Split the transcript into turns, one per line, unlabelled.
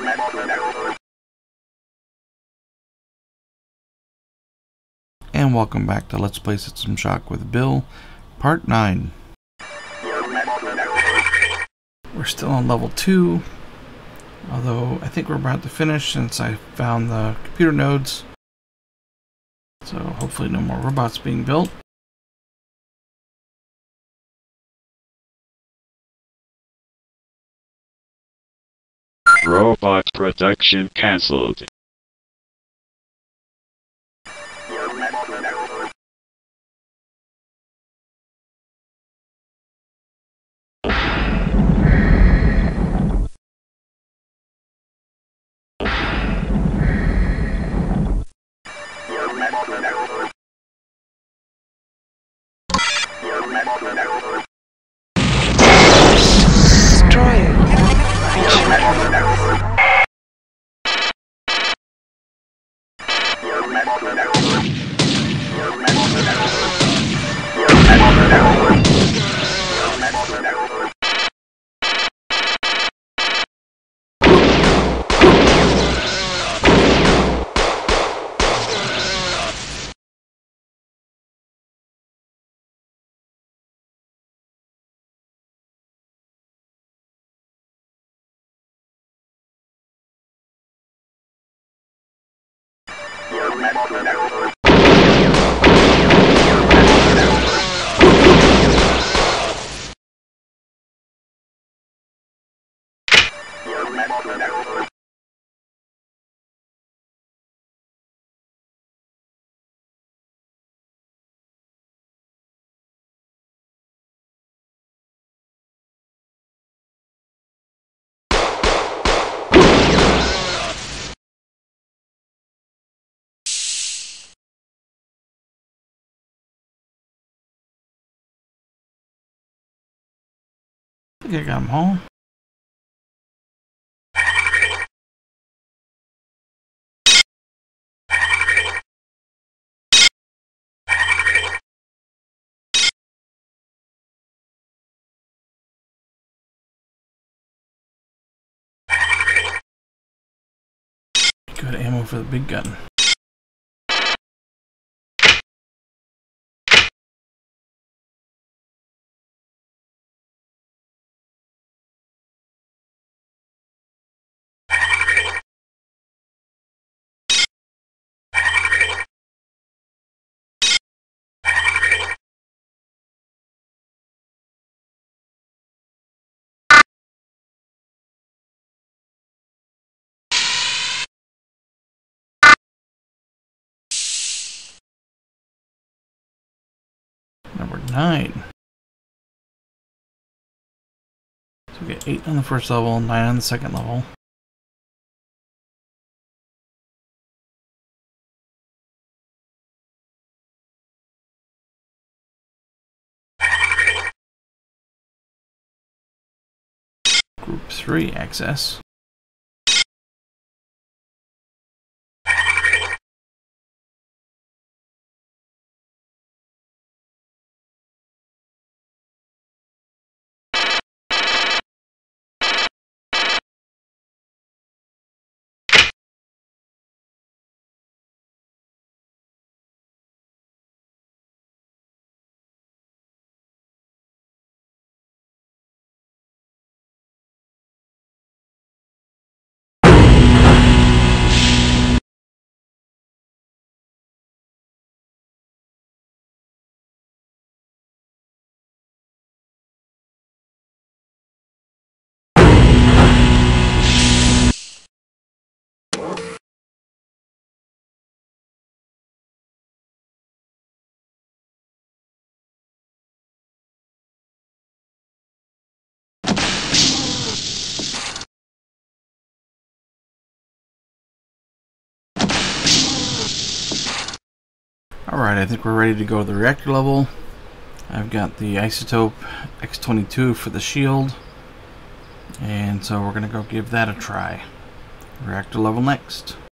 And welcome back to Let's Play System Shock with Bill, Part 9. We're still on level 2, although I think we're about to finish since I found the computer nodes. So hopefully no more robots being built.
Robot production cancelled.
I think I got them all. Good ammo for the big gun. Number 9. So we get 8 on the first level, 9 on the second level. Group 3 access. Alright, I think we're ready to go to the reactor level. I've got the Isotope X22 for the shield, and so we're going to go give that a try. Reactor level next.